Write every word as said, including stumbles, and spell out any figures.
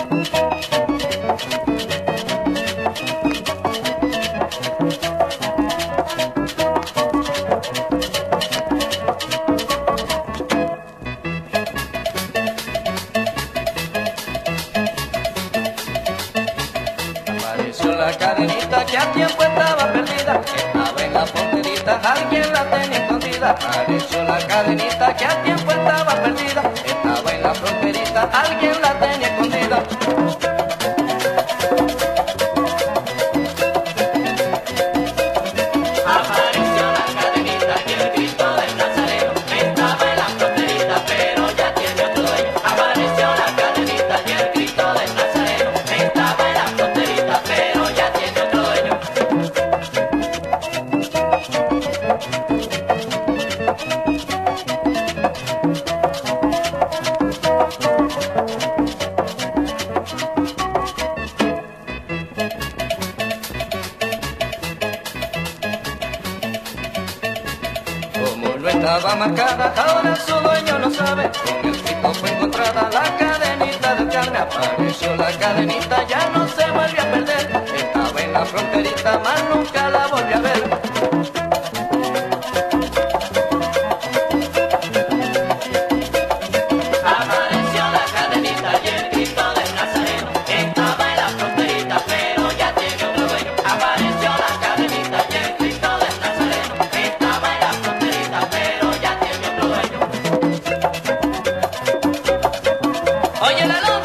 Apareció la cadenita que a tiempo estaba perdida, estaba en la fronterita, alguien la tenía escondida. Apareció la cadenita que a tiempo estaba perdida, estaba en la fronterita, alguien la tenía escondida. Apareció la cadenita y el Cristo del Nazareno estaba en la fronterita, pero ya tiene otro dueño. Apareció la cadenita y el Cristo del Nazareno estaba en la fronterita, pero ya tiene otro dueño. Como no estaba marcada, ahora su dueño no sabe. Con el Cristo fue encontrada la cadenita de carne. Apareció la cadenita, ya no se vuelve a perder. Estaba en la fronterita, mas nunca la volví a ver. Apareció la cadenita y el Cristo del Nazareno estaba en la fronterita, pero ya tiene otro dueño. Apareció la cadenita y el Cristo del Nazareno estaba en la fronterita, pero ya tiene otro dueño. Oye la